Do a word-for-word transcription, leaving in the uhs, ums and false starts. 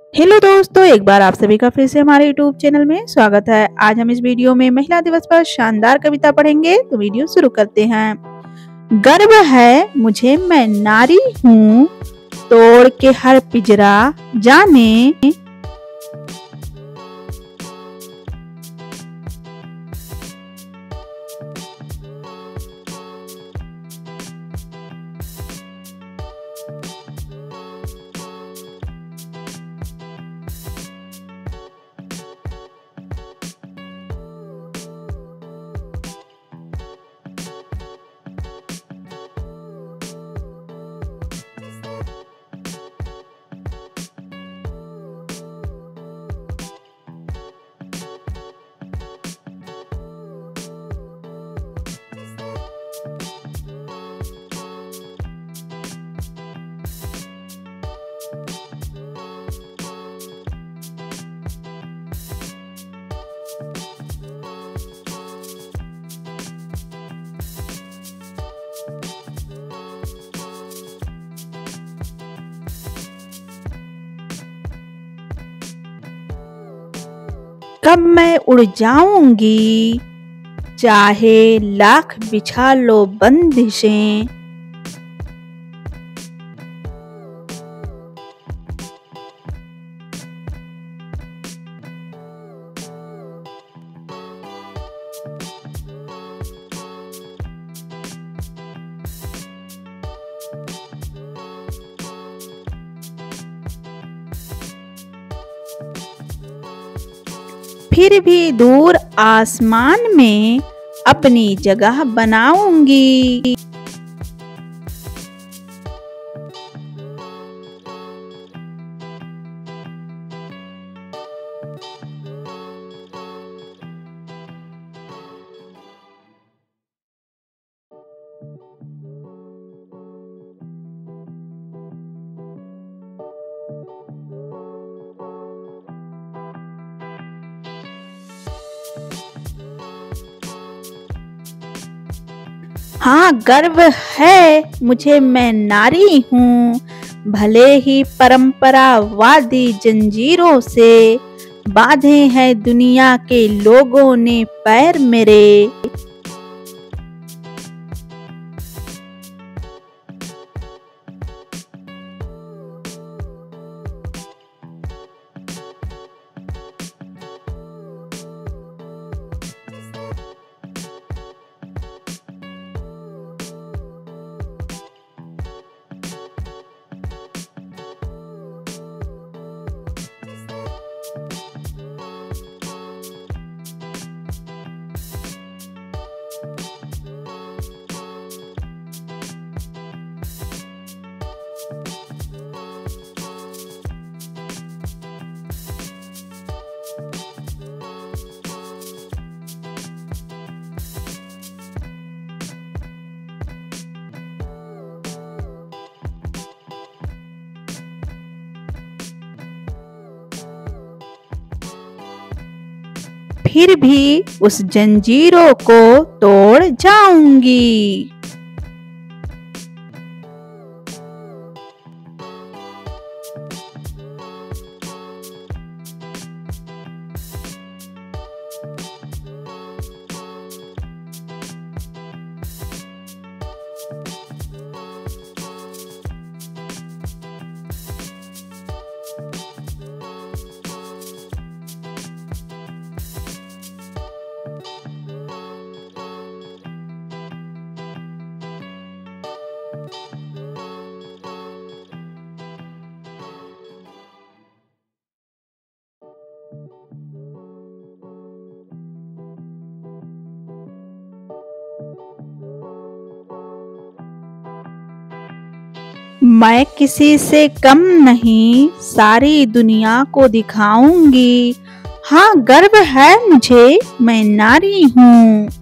Hello दोस्तों, एक बार आप सभी का फिर से हमारे यूट्यूब चैनल में स्वागत है। आज हम इस वीडियो में महिला दिवस पर शानदार कविता पढ़ेंगे, तो वीडियो शुरू करते हैं। गर्व है मुझे मैं नारी हूँ, तोड़ के हर पिंजरा जाने। कब मैं उड़ जाऊंगी, चाहे लाख बिछा लो बंदिशें। फिर भी दूर आसमान में अपनी जगह बनाऊंगी। हाँ, गर्व है मुझे मैं नारी हूँ, भले ही परंपरावादी जंजीरों से बांधे हैं दुनिया के लोगों ने पैर मेरे। फिर भी उस जंजीरों को तोड़ जाऊंगी। मैं किसी से कम नहीं, सारी दुनिया को दिखाऊंगी। हाँ, गर्व है मुझे मैं नारी हूँ।